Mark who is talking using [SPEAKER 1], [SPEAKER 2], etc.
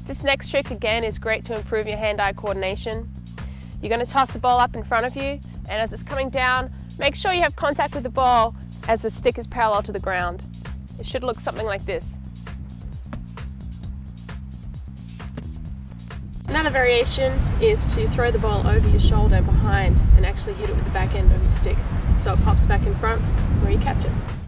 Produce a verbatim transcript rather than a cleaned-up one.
[SPEAKER 1] This next trick again is great to improve your hand-eye coordination. You're going to toss the ball up in front of you, and as it's coming down, make sure you have contact with the ball as the stick is parallel to the ground. It should look something like this. Another variation is to throw the ball over your shoulder behind and actually hit it with the back end of your stick so it pops back in front where you catch it.